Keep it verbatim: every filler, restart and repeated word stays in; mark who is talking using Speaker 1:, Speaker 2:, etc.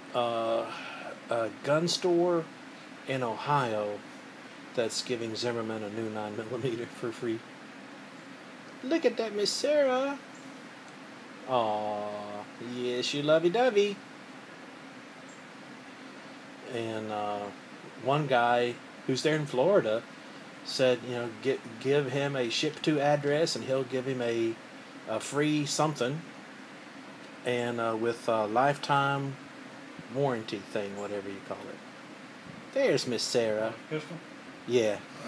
Speaker 1: uh, a gun store in Ohio that's giving Zimmerman a new nine millimeter for free. Look at that, Miss Sarah. Aw, yes, you lovey-dovey. And uh, one guy who's there in Florida said, you know, get, give him a ship to address and he'll give him a, a free something. And uh, with a lifetime warranty thing, whatever you call it. There's Miss Sarah.
Speaker 2: Pistol?
Speaker 1: Yeah.